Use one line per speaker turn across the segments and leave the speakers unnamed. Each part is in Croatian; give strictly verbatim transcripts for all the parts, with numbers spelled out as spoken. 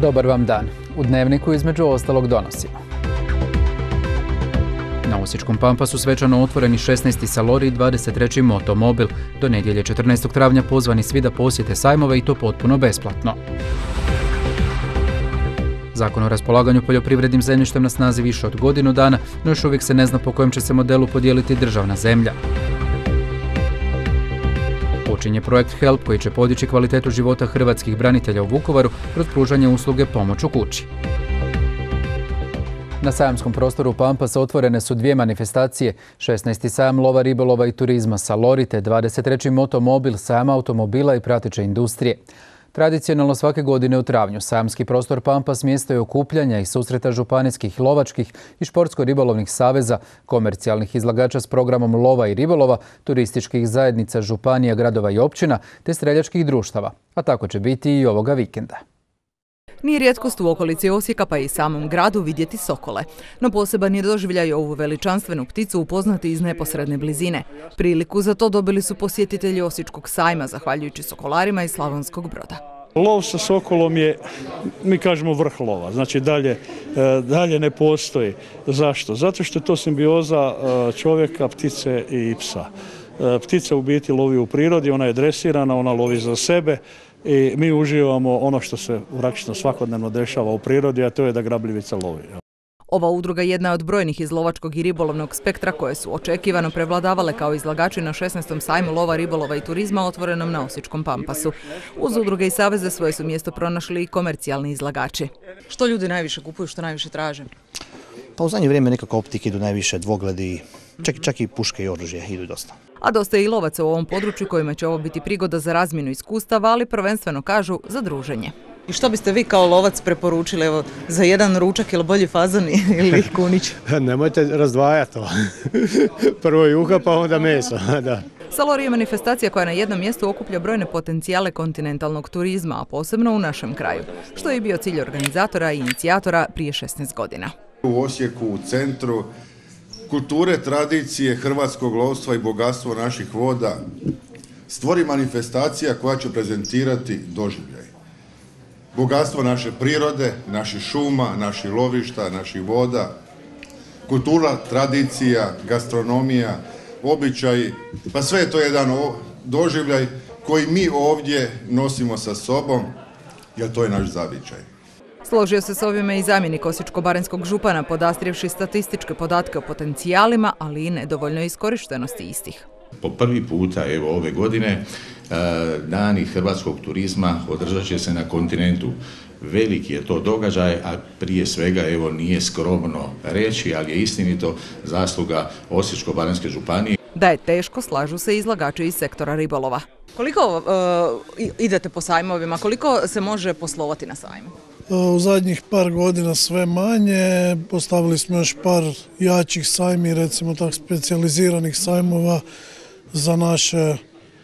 Dobar vam dan. U Dnevniku između ostalog donosimo. Na Osječkom Pampasu svečano otvoreni šesnaesti Salori i dvadeset treći Motomobil. Do nedjelje četrnaestog travnja pozvani svi da posjete sajmove i to potpuno besplatno. Zakon o raspolaganju poljoprivrednim zemljištem na snazi više od godinu dana, no još uvijek se ne zna po kojem će se modelu podijeliti državna zemlja. Počinje projekt HELP koji će podići kvalitetu života hrvatskih branitelja u Vukovaru kroz pružanje usluge pomoć u kući. Na sajamskom prostoru Pampasa otvorene su dvije manifestacije, šesnaesti sajam lova, ribolova i turizma Salori te dvadeset treći Motomobil, sajam automobila i prateće industrije. Tradicionalno svake godine u travnju sajamski prostor Pampas mjesto je okupljanja i susreta županijskih lovačkih i športsko-ribolovnih saveza, komercijalnih izlagača s programom lova i ribolova, turističkih zajednica županija, gradova i općina te streljačkih društava. A tako će biti i ovoga vikenda.
Nije rijetkost u okolici Osijeka pa i samom gradu vidjeti sokole. No poseban je doživljaj ovu veličanstvenu pticu upoznati iz neposredne blizine. Priliku za to dobili su posjetitelji Osječkog sajma, zahvaljujući sokolarima iz Slavonskog Broda.
Lov sa sokolom je, mi kažemo, vrh lova, znači dalje, dalje ne postoji. Zašto? Zato što je to simbioza čovjeka, ptice i psa. Ptica u biti lovi u prirodi, ona je dresirana, ona lovi za sebe. I mi uživamo ono što se praktično svakodnevno dešava u prirodi, a to je da grabljivica lovi.
Ova udruga je jedna od brojnih iz lovačkog i ribolovnog spektra koje su očekivano prevladavale kao izlagači na šesnaestom sajmu lova, ribolova i turizma otvorenom na Osječkom Pampasu. Uz udruge i saveze svoje su mjesto pronašli i komercijalni izlagači. Što ljudi najviše kupuju, što najviše traže?
Pa u zadnje vrijeme nekako optike idu najviše, dvogledi, čak, čak i puške i oružje idu dosta.
A dosta je i lovaca u ovom području kojima će ovo biti prigoda za razmjenu iskustava, ali prvenstveno kažu za druženje. I što biste vi kao lovac preporučili, evo, za jedan ručak ili bolji fazan ili kunić?
Nemojte razdvajati to. Prvo juha pa onda meso. Da.
Salori je manifestacija koja na jednom mjestu okuplja brojne potencijale kontinentalnog turizma, a posebno u našem kraju, što je bio cilj organizatora i inicijatora prije šesnaest godina.
U Osijeku, u centru kulture, tradicije, hrvatskog lovstva i bogatstvo naših voda stvori manifestacija koja će prezentirati doživljaj. Bogatstvo naše prirode, naših šuma, naših lovišta, naših voda, kultura, tradicija, gastronomija, običaji, pa sve je to jedan doživljaj koji mi ovdje nosimo sa sobom, jer to je naš zavičaj.
Složio se s ovime i zamjenik osječko-baranjskog župana, podastrijevši statističke podatke o potencijalima, ali i nedovoljnoj iskorištenosti istih.
Po prvi puta evo ove godine dani hrvatskog turizma održat će se na kontinentu. Veliki je to događaj, a prije svega evo nije skromno reći, ali je istinito zasluga Osječko-baranjske županije.
Da je teško, slažu se izlagači iz sektora ribolova. Koliko uh, idete po sajmovima, koliko se može poslovati na sajmu?
U zadnjih par godina sve manje, postavili smo još par jačih sajmi, recimo tak specijaliziranih sajmova za, naše,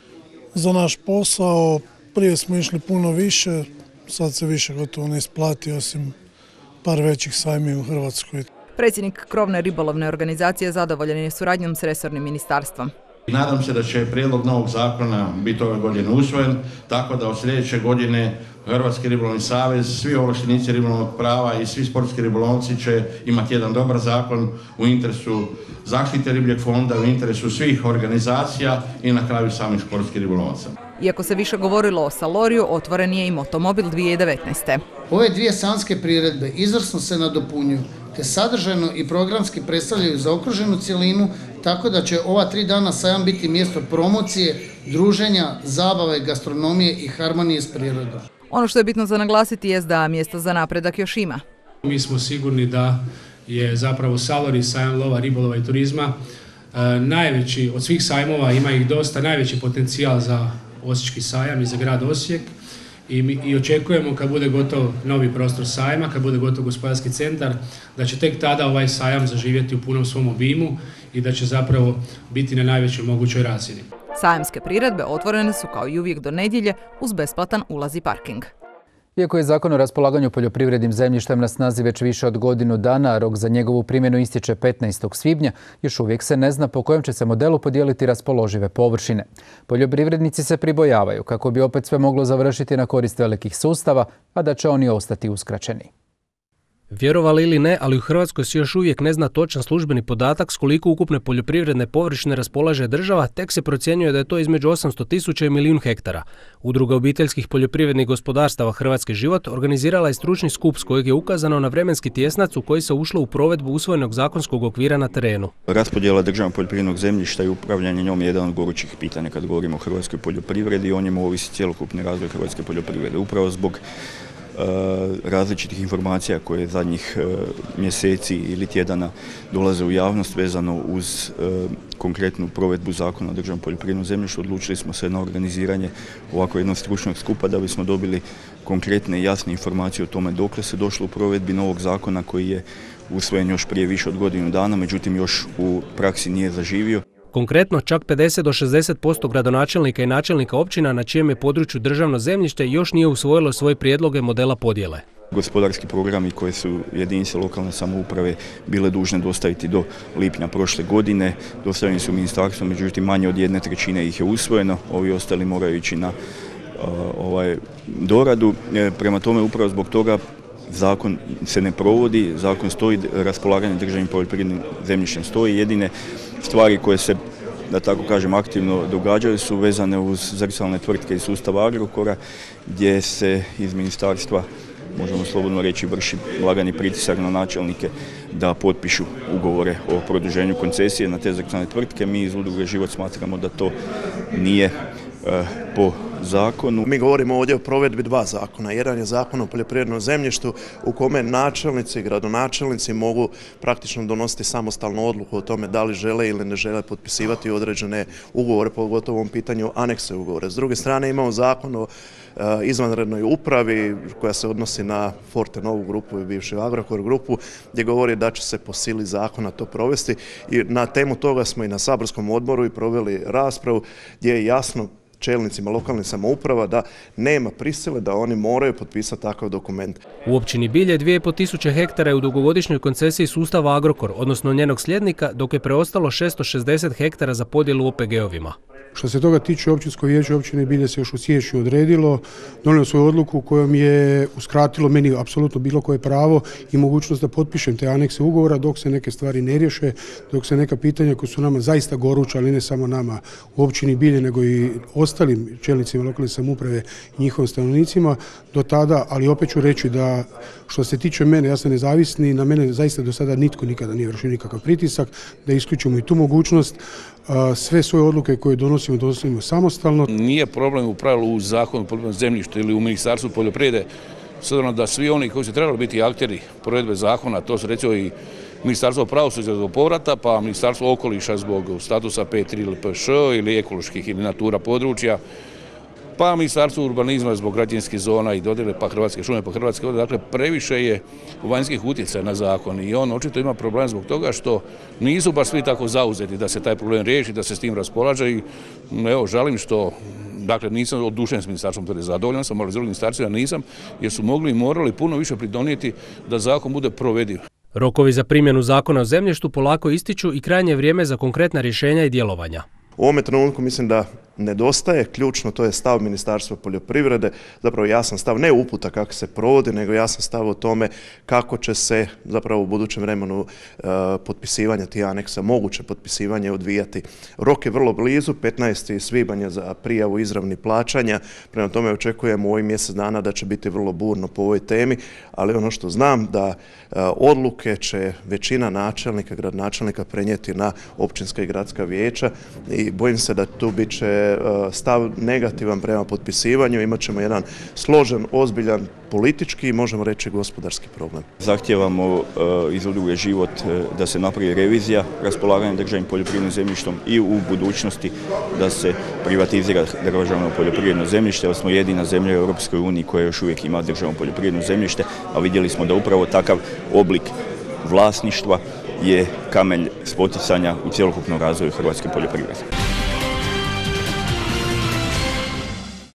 za naš posao. Prije smo išli puno više, sad se više gotovo ne isplati osim par većih sajmi u Hrvatskoj.
Predsjednik krovne ribolovne organizacije zadovoljan je suradnjom s resornim ministarstvom.
Nadam se da će prijedlog novog zakona biti ove godine usvojen, tako da od sljedeće godine Hrvatski ribolovni savez, svi ovlaštenici ribolovnog prava i svi sportski ribolovci će imati jedan dobar zakon u interesu zaštite ribljeg fonda, u interesu svih organizacija i na kraju samih sportskih ribolovaca.
Iako se više govorilo o Saloriju, otvoren je i Motomobil dvije tisuće devetnaeste.
Ove dvije sajamske priredbe izvrsno se nadopunjuju, te sadržajno i programski predstavljaju zaokruženu cjelinu, tako da će ova tri dana sajam biti mjesto promocije, druženja, zabave, gastronomije i harmonije s prirodom.
Ono što je bitno za naglasiti je da mjesta za napredak još ima.
Mi smo sigurni da je zapravo Salori, sajam lova, ribolova i turizma, najveći od svih sajmova, ima ih dosta, najveći potencijal za Osječki sajam i za grad Osijek. I, mi, I očekujemo kad bude gotov novi prostor sajma, kad bude gotov gospodarski centar, da će tek tada ovaj sajam zaživjeti u punom svom obimu i da će zapravo biti na najvećoj mogućoj razini.
Sajamske priredbe otvorene su kao i uvijek do nedjelje uz besplatan ulaz i parking.
Iako je zakon o raspolaganju poljoprivrednim zemljištem na snazi već više od godinu dana, a rok za njegovu primjenu ističe petnaestog svibnja, još uvijek se ne zna po kojem će se modelu podijeliti raspoložive površine. Poljoprivrednici se pribojavaju kako bi opet sve moglo završiti na korist velikih sustava, a da će oni ostati uskraćeni.
Vjerovali ili ne, ali u Hrvatskoj se još uvijek ne zna točan službeni podatak s koliko ukupne poljoprivredne površine raspolaže država, tek se procjenjuje da je to između osamsto tisuća i milijun hektara. Udruga obiteljskih poljoprivrednih gospodarstava Hrvatski život organizirala je stručni skup s kojeg je ukazano na vremenski tjesnac u koji se ušlo u provedbu usvojenog zakonskog okvira na terenu.
Raspodjela državnog poljoprivrednog zemljišta i upravljanje njom je jedan od gorućih pitanja kad govorimo o hrvatskoj poljoprivredi i o njemu ovisi cjelokupni razvoj hrvatske poljoprivrede. Upravo zbog različitih informacija koje zadnjih mjeseci ili tjedana dolaze u javnost vezano uz konkretnu provedbu zakona o državnom poljoprivrednom zemljištu, odlučili smo se na organiziranje ovako jednog stručnog skupa da bismo dobili konkretne i jasne informacije o tome dokle se došlo u provedbi novog zakona koji je usvojen još prije više od godinu dana, međutim još u praksi nije zaživio.
Konkretno, čak pedeset do šezdeset posto gradonačelnika i načelnika općina na čijem je području državno zemljište još nije usvojilo svoje prijedloge modela podjele.
Gospodarski programi koje su jedinice lokalne samouprave bile dužne dostaviti do lipnja prošle godine, dostavljeni su u ministarstvo, međutim manje od jedne trećine ih je usvojeno, ovi ostali moraju ići na uh, ovaj, doradu. E, prema tome, upravo zbog toga zakon se ne provodi, zakon stoji, raspolaganje državnim poljoprivrednim zemljištem stoji. Jedine stvari koje se, da tako kažem, aktivno događaju su vezane uz zrcalne tvrtke iz sustava Agrokora, gdje se iz ministarstva, možemo slobodno reći, vrši lagani pritisak na načelnike da potpišu ugovore o produženju koncesije na te zrcalne tvrtke. Mi iz Udruge Život smatramo da to nije eh, po zakonu.
Mi govorimo ovdje o provedbi dva zakona. Jedan je zakon o poljoprivrednom zemljištu u kome načelnici i gradonačelnici mogu praktično donositi samostalnu odluku o tome da li žele ili ne žele potpisivati određene ugovore, pogotovo u ovom pitanju anekse ugovore. S druge strane imamo zakon o izvanrednoj upravi koja se odnosi na Fortenovu grupu i bivšu Agrokor grupu, gdje govori da će se po sili zakona to provesti i na temu toga smo i na saborskom odboru i proveli raspravu gdje je jasno čelnicima lokalnih samouprava da nema prisile da oni moraju potpisati takav dokument.
U općini Bilje dvije i pol tisuće hektara je u dugogodišnjoj koncesiji sustava Agrokor, odnosno njenog sljednika, dok je preostalo šesto šezdeset hektara za podjelu O P G-ovima.
Što se toga tiče, općinsko vijeće općine Bilje se još u siječnju odredilo, donijelo svoju odluku kojom je uskratilo meni apsolutno bilo koje pravo i mogućnost da potpišem te anekse ugovora dok se neke stvari ne riješe, dok se neka pitanja koja su nama zaista goruća, ali ne samo nama u općini Bilje, nego i ostalim čelnicima lokalne samouprave i njihovim stanovnicima do tada, ali opet ću reći da što se tiče mene, ja sam nezavisni, na mene zaista do sada nitko nikada nije vršio nikakav pritisak, da isključimo i tu mogućnost. Sve svoje odluke koje donosimo, donosimo samostalno.
Nije problem u pravilu u zakonu o poljoprivrednom zemljištu ili u Ministarstvu poljoprivrede, s obzirom da svi oni koji su trebali biti akteri provedbe zakona, to su recimo i Ministarstvo pravosuđa zbog povrata, pa Ministarstvo okoliša zbog statusa P tri ili P Š ili ekoloških ili natura područja, pa Ministarstvo urbanizma zbog građevinskih zona i dodjele, pa Hrvatske šume, pa Hrvatske vode. Dakle, previše je vanjskih utjecaja na zakon i on očito ima problem zbog toga što nisu baš svi tako zauzeti da se taj problem riješi, da se s tim raspolaže i evo, žalim što, dakle, nisam odušen s ministarstvom, to je zadovoljan sam, ali s drugim ministarstvima nisam, jer su mogli i morali puno više pridonijeti da zakon bude provediv.
Rokovi za primjenu zakona o zemljištu polako ističu i krajnje vrijeme za konkretna rješenja i djelovanja.
U ovome trenutku mislim da nedostaje ključno, to je stav Ministarstva poljoprivrede, zapravo jasan stav, ne uputa kako se provodi, nego jasan stav o tome kako će se zapravo u budućem vremenu e, potpisivanja tih aneksa, moguće potpisivanje odvijati. Rok je vrlo blizu, petnaesti svibanj za prijavu izravnih plaćanja, prema tome očekujemo u ovih mjesec dana da će biti vrlo burno po ovoj temi, ali ono što znam da e, odluke će većina načelnika, gradonačelnika prenijeti na općinska i gradska vijeća i bojim se da tu bit će stav negativan prema potpisivanju, imat ćemo jedan složen, ozbiljan politički i možemo reći gospodarski problem.
Zahtijevamo uh, iz Udruge Život uh, da se napravi revizija raspolaganja državnim poljoprivrednim zemljištem i u budućnosti da se privatizira državno poljoprivredno zemljište, jer smo jedina zemlja u Europskoj uniji koja još uvijek ima državno poljoprivredno zemljište, a vidjeli smo da upravo takav oblik vlasništva je kamen spoticanja u cjelokupnom razvoju hrvatske poljoprivrede.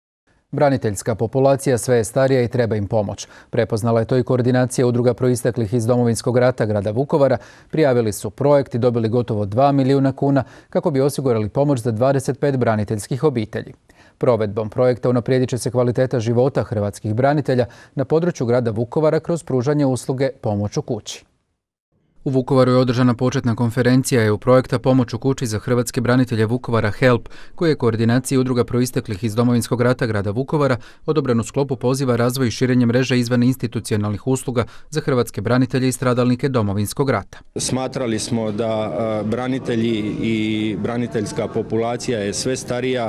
Braniteljska populacija sve je starija i treba im pomoć. Prepoznala je to i koordinacija udruga proisteklih iz Domovinskog rata grada Vukovara. Prijavili su projekt i dobili gotovo dva milijuna kuna kako bi osigurali pomoć za dvadeset pet braniteljskih obitelji. Provedbom projekta unaprijedit će se kvaliteta života hrvatskih branitelja na području grada Vukovara kroz pružanje usluge pomoć u kući. U Vukovaru je održana početna konferencija E U projekta Pomoć u kući za hrvatske branitelje Vukovara HELP, koji je koordinaciji udruga proisteklih iz Domovinskog rata grada Vukovara odobren u sklopu poziva razvoj i širenje mreže izvan institucionalnih usluga za hrvatske branitelje i stradalnike Domovinskog rata.
Smatrali smo da branitelji i braniteljska populacija je sve starija,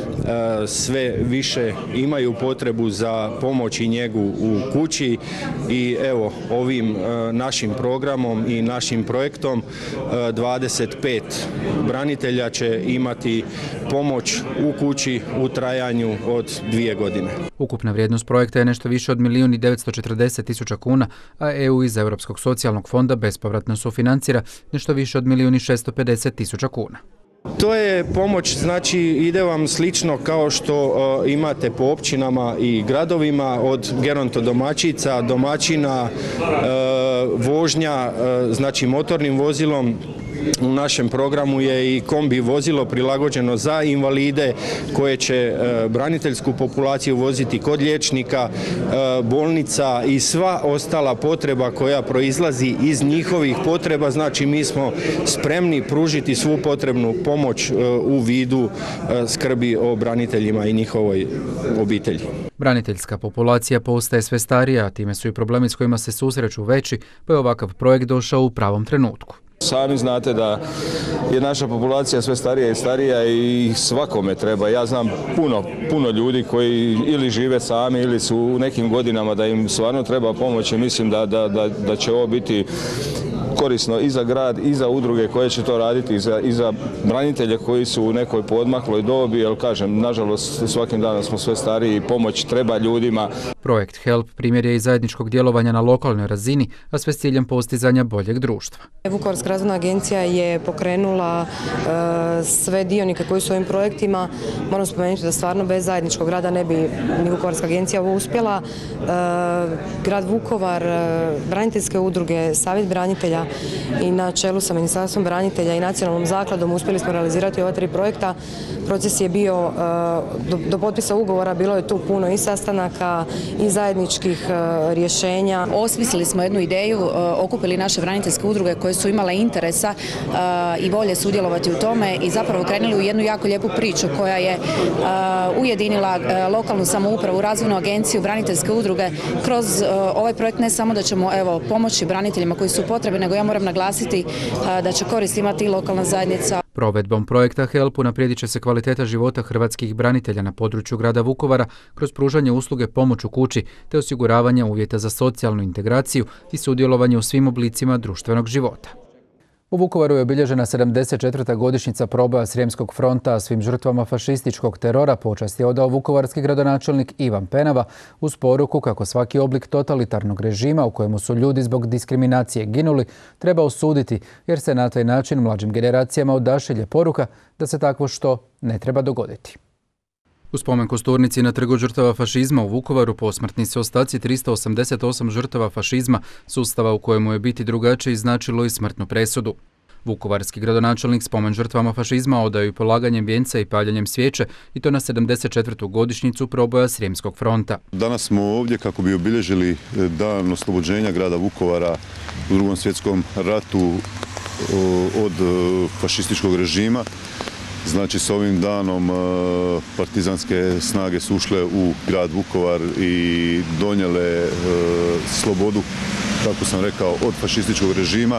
sve više imaju potrebu za pomoć i njegu u kući i evo ovim našim programom i našim projektom dvadeset pet branitelja će imati pomoć u kući u trajanju od dvije godine.
Ukupna vrijednost projekta je nešto više od milijun i devetsto četrdeset tisuća kuna, a E U iz Europskog socijalnog fonda bespovratno sufinancira nešto više od milijun i šesto pedeset tisuća kuna.
To je pomoć, znači ide vam slično kao što uh, imate po općinama i gradovima, od gerontodomaćica, domaćina, uh, vožnja, uh, znači motornim vozilom. U našem programu je i kombi vozilo prilagođeno za invalide koje će e, braniteljsku populaciju voziti kod liječnika, e, bolnica i sva ostala potreba koja proizlazi iz njihovih potreba. Znači mi smo spremni pružiti svu potrebnu pomoć e, u vidu e, skrbi o braniteljima i njihovoj obitelji.
Braniteljska populacija postaje sve starija, a time su i problemi s kojima se susreću veći, pa je ovakav projekt došao u pravom trenutku.
Sami znate da je naša populacija sve starija i starija i svakome treba. Ja znam puno, puno ljudi koji ili žive sami ili su u nekim godinama da im stvarno treba pomoć i mislim da, da, da, da će ovo biti korisno i za grad i za udruge koje će to raditi i za, i za branitelje koji su u nekoj poodmakloj dobi, jer kažem, nažalost svakim danom smo sve stariji i pomoć treba ljudima.
Projekt HELP primjer je i zajedničkog djelovanja na lokalnoj razini, a sve s ciljem postizanja boljeg društva.
Vukovarska razvojna agencija je pokrenula e, sve dionike koji su u ovim projektima. Moram spomenuti da stvarno bez zajedničkog rada ne bi ni Vukovarska agencija ovo uspjela. E, grad Vukovar, e, braniteljske udruge, Savjet branitelja i na čelu sa Ministarstvom branitelja i Nacionalnom zakladom uspjeli smo realizirati ova tri projekta. Proces je bio, e, do, do potpisa ugovora bilo je tu puno i sastanaka i zajedničkih e, rješenja.
Osmislili smo jednu ideju, e, okupili naše braniteljske udruge koje su imale interesa uh, i volje sudjelovati u tome i zapravo krenuli u jednu jako lijepu priču koja je uh, ujedinila uh, lokalnu samoupravu, razvojnu agenciju, braniteljske udruge kroz uh, ovaj projekt. Ne samo da ćemo evo pomoći braniteljima koji su potrebni, nego ja moram naglasiti uh, da će korist imati i lokalna zajednica.
Provedbom projekta HELP unaprijedit će se kvaliteta života hrvatskih branitelja na području grada Vukovara kroz pružanje usluge pomoć u kući te osiguravanje uvjeta za socijalnu integraciju i sudjelovanje u svim oblicima društvenog života. U Vukovaru je obilježena sedamdeset četvrta godišnjica proboja Srijemskog fronta, a svim žrtvama fašističkog terora počast je odao vukovarski gradonačelnik Ivan Penava uz poruku kako svaki oblik totalitarnog režima u kojemu su ljudi zbog diskriminacije ginuli treba osuditi, jer se na taj način mlađim generacijama odašilje poruka da se takvo što ne treba dogoditi. U spomen kosturnici na Trgu žrtava fašizma u Vukovaru posmrtni se ostaci tristo osamdeset osam žrtava fašizma, sustava u kojemu je biti drugačiji značilo i smrtnu presudu. Vukovarski gradonačelnik spomen žrtvama fašizma odaju i polaganjem vijenca i paljenjem svijeće, i to na sedamdeset četvrtu godišnjicu proboja Srijemskog fronta.
Danas smo ovdje kako bi obilježili dan oslobođenja grada Vukovara u Drugom svjetskom ratu od fašističkog režima. Znači, s ovim danom partizanske snage su ušle u grad Vukovar i donijele slobodu, kako sam rekao, od fašističkog režima.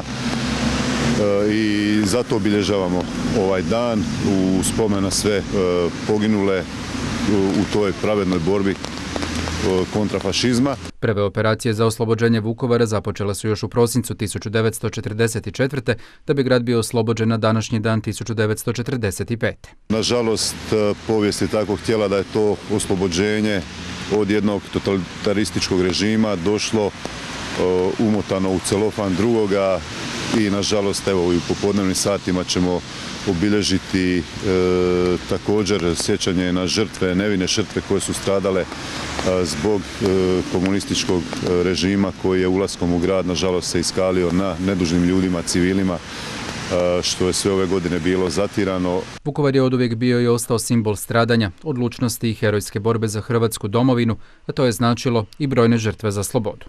I zato obilježavamo ovaj dan u spomen na sve poginule u toj pravednoj borbi kontra fašizma.
Prve operacije za oslobođenje Vukovara započele su još u prosincu tisuću devetsto četrdeset četvrte. da bi grad bio oslobođen na današnji dan tisuću devetsto četrdeset pete.
Nažalost, povijest je tako htjela da je to oslobođenje od jednog totalitarističkog režima došlo umotano u celofan drugoga i nažalost evo i u popodnevnim satima ćemo obilježiti e, također sjećanje na žrtve, nevine žrtve koje su stradale a, zbog e, komunističkog režima koji je ulaskom u grad nažalost se iskalio na nedužnim ljudima, civilima, što je sve ove godine bilo zatirano.
Vukovar je oduvijek bio i ostao simbol stradanja, odlučnosti i herojske borbe za hrvatsku domovinu, a to je značilo i brojne žrtve za slobodu.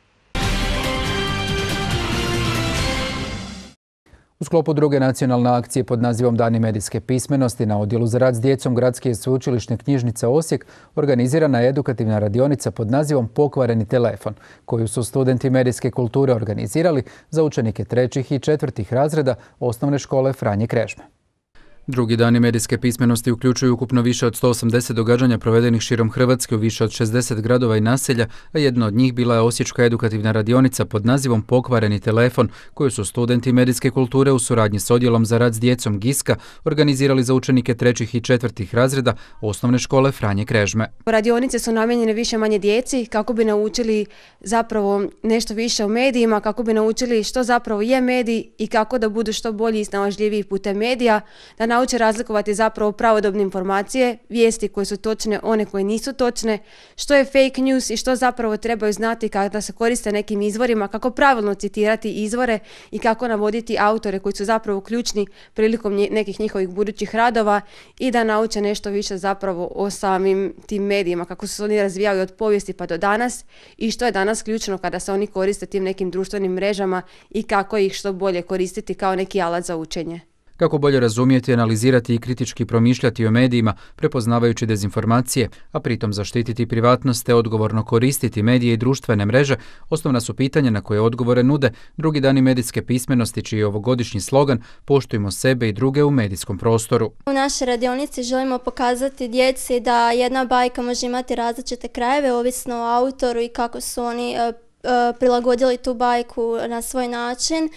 U sklopu druge nacionalne akcije pod nazivom Dani medijske pismenosti na Odjelu za rad s djecom Gradske sveučilišne knjižnice Osijek organizirana je edukativna radionica pod nazivom Pokvareni telefon, koju su studenti medijske kulture organizirali za učenike trećih i četvrtih razreda osnovne škole Franje Krežme. Drugi dani medijske pismenosti uključuju ukupno više od sto osamdeset događanja provedenih širom Hrvatske u više od šezdeset gradova i naselja, a jedna od njih bila je osječka edukativna radionica pod nazivom Pokvareni telefon, koju su studenti medijske kulture u suradnji s Odjelom za rad s djecom Giska organizirali za učenike trećih i četvrtih razreda osnovne škole Franje Krežme.
Radionice su namijenjene više manje djeci kako bi naučili zapravo nešto više o medijima, kako bi naučili što zapravo je medij i kako da budu što bolji i snalažljiviji putem medija, da nauče razlikovati zapravo pravodobne informacije, vijesti koje su točne, one koje nisu točne, što je fake news i što zapravo trebaju znati kada se koriste nekim izvorima, kako pravilno citirati izvore i kako navoditi autore koji su zapravo ključni prilikom nekih njihovih budućih radova i da nauče nešto više zapravo o samim tim medijima, kako su se oni razvijali od povijesti pa do danas i što je danas ključno kada se oni koriste tim nekim društvenim mrežama i kako ih što bolje koristiti kao neki alat za učenje.
Kako bolje razumjeti, analizirati i kritički promišljati o medijima, prepoznavajući dezinformacije, a pritom zaštititi privatnost te odgovorno koristiti medije i društvene mreže, osnovna su pitanja na koje odgovore nude drugi dani medijske pismenosti, čiji je ovogodišnji slogan Poštujmo sebe i druge u medijskom prostoru.
U našoj radionici želimo pokazati djeci da jedna bajka može imati različite krajeve, ovisno o autoru i kako su oni e, e, prilagodili tu bajku na svoj način.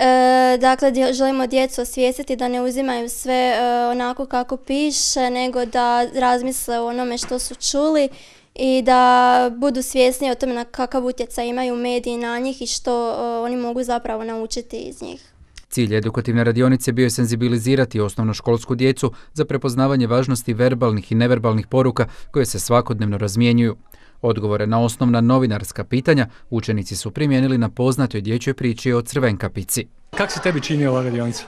E, dakle, dje, želimo djecu osvijestiti da ne uzimaju sve e, onako kako piše, nego da razmisle o onome što su čuli i da budu svjesni o tome na kakav utjecaj imaju mediji na njih i što e, oni mogu zapravo naučiti iz njih.
Cilj edukativne radionice bio je senzibilizirati osnovnoškolsku djecu za prepoznavanje važnosti verbalnih i neverbalnih poruka koje se svakodnevno razmjenjuju. Odgovore na osnovna novinarska pitanja učenici su primijenili na poznatoj dječjoj priči o Crvenkapici.
Kako se tebi čini ova radionica?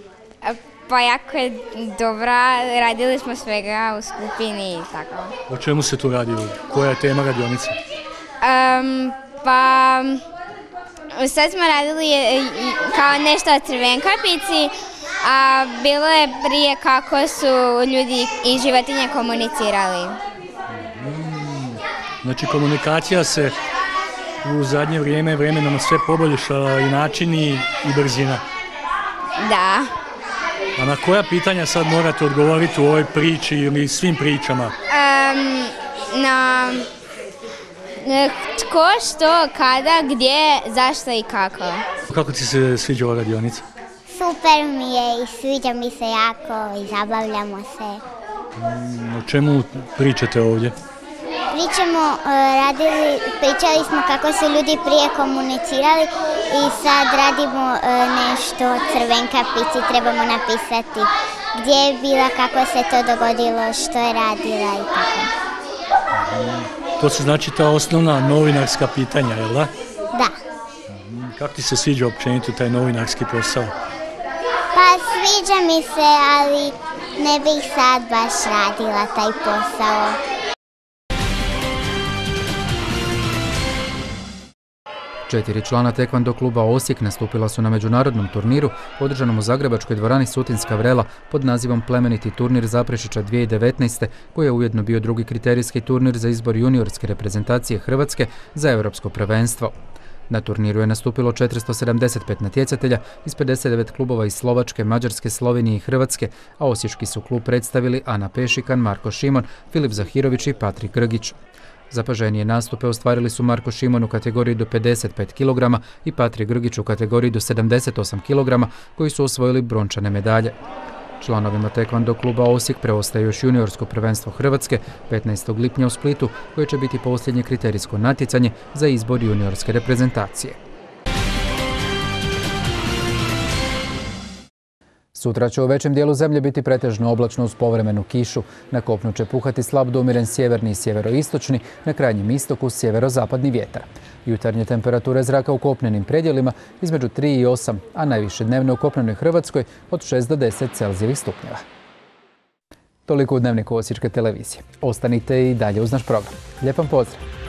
Pa jako je dobra, radili smo svega u skupini i tako.
O čemu se tu radi? Koja je tema radionice?
Um, pa sad smo radili kao nešto o Crvenkapici, a bilo je prije kako su ljudi i životinje komunicirali.
Znači komunikacija se u zadnje vrijeme vremenom sve poboljšala i načini i brzina.
Da.
A na koja pitanja sad morate odgovoriti u ovoj priči ili svim pričama?
Um, na tko, što, kada, gdje, zašto i kako.
Kako ti se sviđa ova radionica?
Super mi je i sviđa mi se jako i zabavljamo se.
Mm, o čemu pričate ovdje?
Pričamo, radili, pričali smo kako su ljudi prije komunicirali i sad radimo nešto o Crvenkapici, trebamo napisati gdje je bila, kako se to dogodilo, što je radila i tako.
To su znači ta osnovna novinarska pitanja, jel da?
Da.
Kako ti se sviđa općenito taj novinarski posao?
Pa sviđa mi se, ali ne bih sad baš radila taj posao.
Četiri člana tekvando kluba Osijek nastupila su na međunarodnom turniru održanom u zagrebačkoj dvorani Sutinska vrela pod nazivom Plemeniti turnir Zaprešića dvije tisuće devetnaeste, koji je ujedno bio drugi kriterijski turnir za izbor juniorske reprezentacije Hrvatske za europsko prvenstvo. Na turniru je nastupilo četiristo sedamdeset pet natjecatelja iz pedeset devet klubova iz Slovačke, Mađarske, Slovenije i Hrvatske, a osječki su klub predstavili Ana Pešikan, Marko Šimon, Filip Zahirović i Patrik Grgić. Zapaženije nastupe ostvarili su Marko Šimon u kategoriji do pedeset pet kilograma i Patrik Grgić u kategoriji do sedamdeset osam kilograma, koji su osvojili brončane medalje. Članovima tekvando kluba Osijek preostaje još juniorsko prvenstvo Hrvatske petnaestog lipnja u Splitu, koje će biti posljednje kriterijsko natjecanje za izbor juniorske reprezentacije. Sutra će u većem dijelu zemlje biti pretežno oblačno uz povremenu kišu. Na kopnu će puhati slab do umjeren sjeverni i sjeveroistočni, na krajnjem istoku sjeverozapadni vjetar. Jutarnje temperature zraka u kopnenim predjelima između tri i osam, a najviše dnevno u kopnenoj Hrvatskoj od šest do deset Celzijevih stupnjeva. Toliko u Dnevniku Osječke televizije. Ostanite i dalje uz naš program. Lijep vam pozdrav!